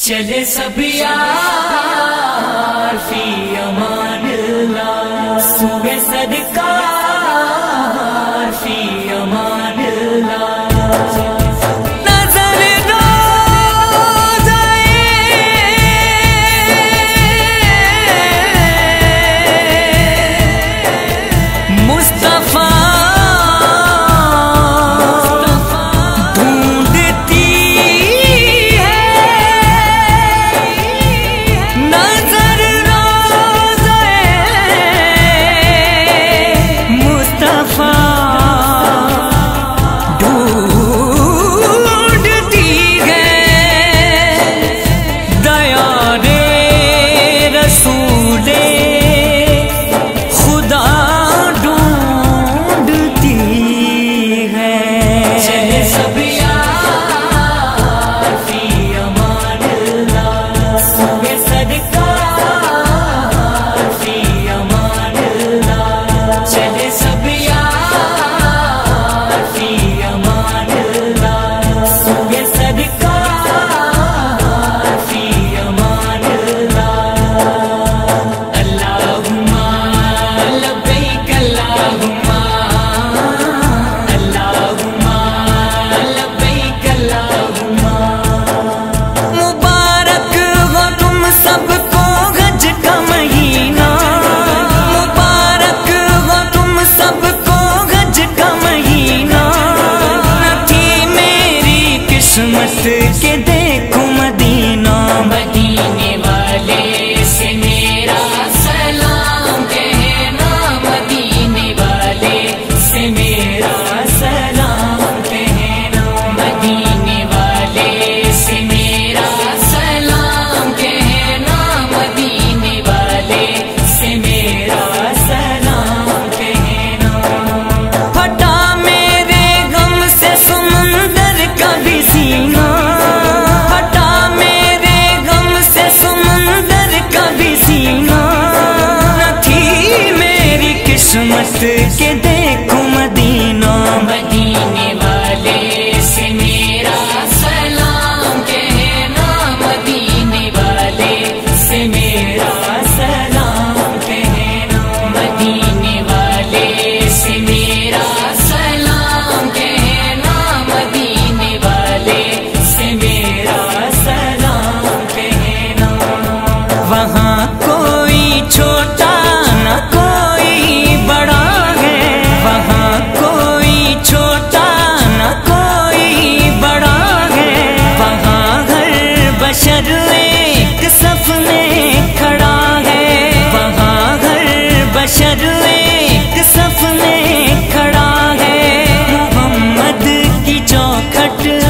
چلے سب یار فی امان اللہ، صبح صدقار فی امان اللہ۔ کہ دیکھو مدینہ، مدینے والے سے میرا سلام کہنا، مدینے والے سے میرا سلام کہنا، مدینے والے سے میرا سلام کہنا، مدینے والے سے میرا سلام کہنا۔ پھٹا میرے غم سے سمندر کا بھی سینہ، کہ دیکھو مدینہ، مدینے والے سے میرا سلام کہنا، مدینے والے سے میرا سلام کہنا، مدینے والے سے میرا سلام کہنا، مدینے والے سے میرا سلام کہنا۔ وہاں کوئی چھوٹا نہ کوئی بڑا ہے، وہاں کوئی چھوٹا نہ کوئی بڑا ہے، وہاں ہر بشر ایک صف میں کھڑا ہے، وہاں ہر بشر ایک صف میں کھڑا ہے۔ محمد کی چوکھٹ